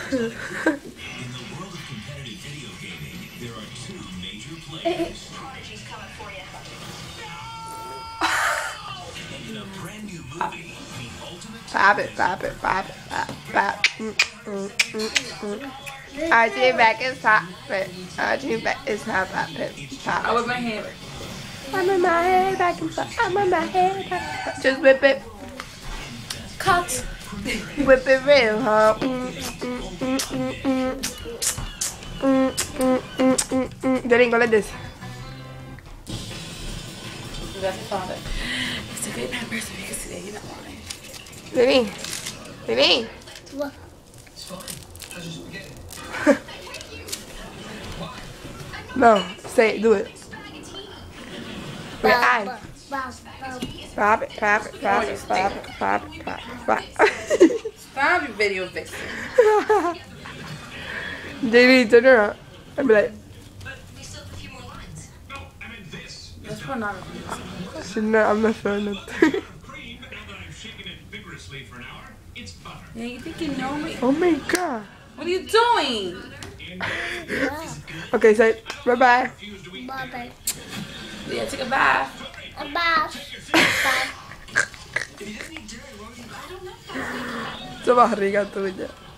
In the world of competitive video gaming, there are two major players. Prodigy's coming for you. And in a brand new movie, the ultimate... Pop it. Archie back is pop it. Archie back is pop it. I whip my hand. I'm in my head back and forth. I'm in my head back and forth. Just whip it. Cut. Whip it real, huh? Jaylene, go like this. You got to find it. It's a great anniversary because today you're not lying. Jaylene. What? It's fine. I just forget it. No, say it, do it. With I. Pop it. Stop your video vixen. Jaylene, turn around. I'd be like, But we still have a few more lines. No, I meant this. That's pornography. I'm not showing it. Cream, now that I've shaken it vigorously for an hour, it's butter. Yeah, you think you know me? Oh my god. What are you doing? Okay, say bye-bye. Bye-bye. Yeah, take a bath. A bath. Sa barriga tuya.